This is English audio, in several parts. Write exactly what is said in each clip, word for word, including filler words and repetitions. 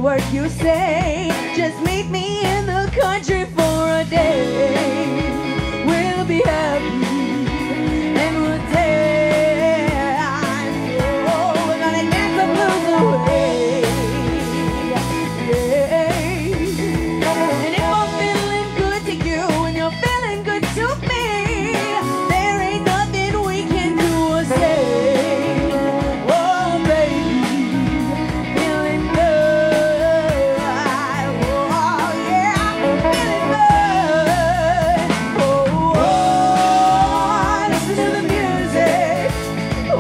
word you say. Just meet me in the country for a day. We'll be happy and we'll dance. Oh, we're gonna dance the blues away. Yeah. And if I'm feeling good to you and you're feeling good to me, there ain't nothing we can do or say. Oh, baby, feeling good. Oh, yeah, feeling good. Oh, oh, listen to the music. Oh,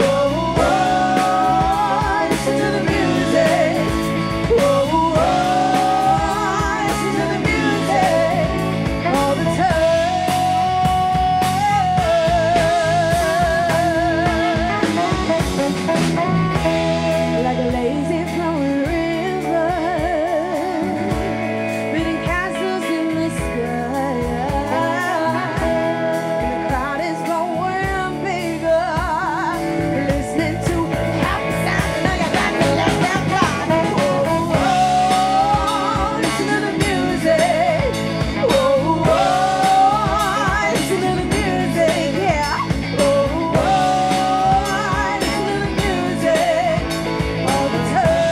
oh, listen to the music. Oh, oh, listen to the music all the time. Like a lazy flowing river, building castles in the sky. And the crowd is growing bigger, listening to happy sound. Now you got to let them fly. Oh, oh, listen to the music. Oh, oh, listen to the music, yeah. Oh, oh, listen to the music all the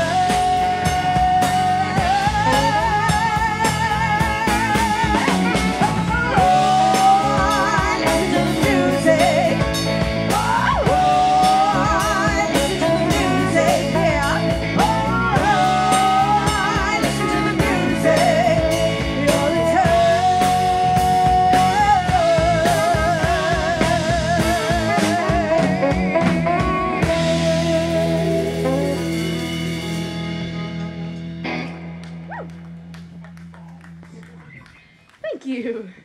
time. Oh, listen to the music. Oh, listen to the music, yeah. Oh, listen to the music all the time. Thank you.